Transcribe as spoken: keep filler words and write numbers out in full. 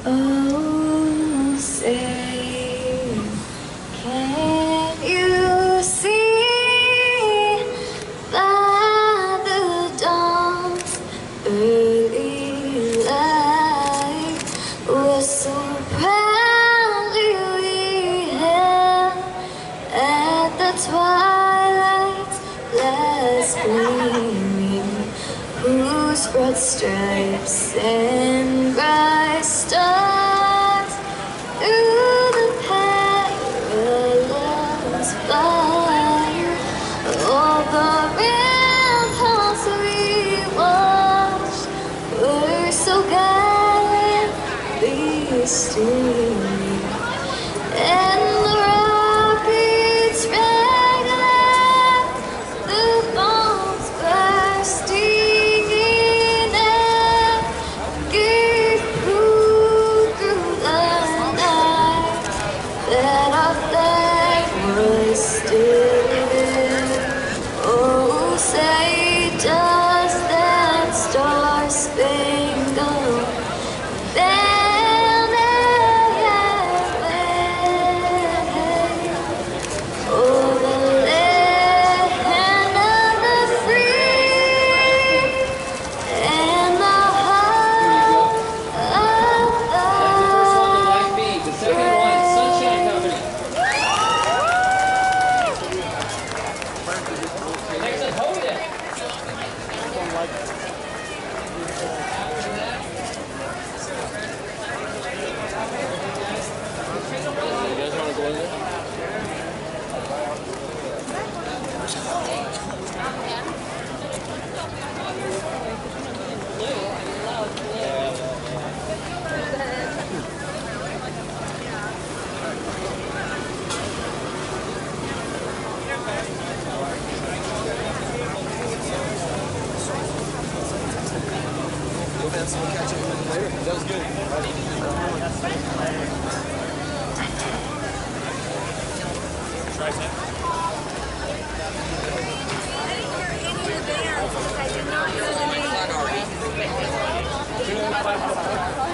Oh, say, can you see by the dawn's early light, we're so proudly we hailed at the twilight's last gleaming, whose broad stripes and bright stars through the perilous fire, all the ramparts we watched were so gallantly streaming, and the rockets rang out, the bombs bursting in air, gave proof through the night that our flag was still there. Oh, say does that star-spangled banner yet wave over the land of the free and the heart of the brave? We'll catch up with you later. That was good. I did not know the name.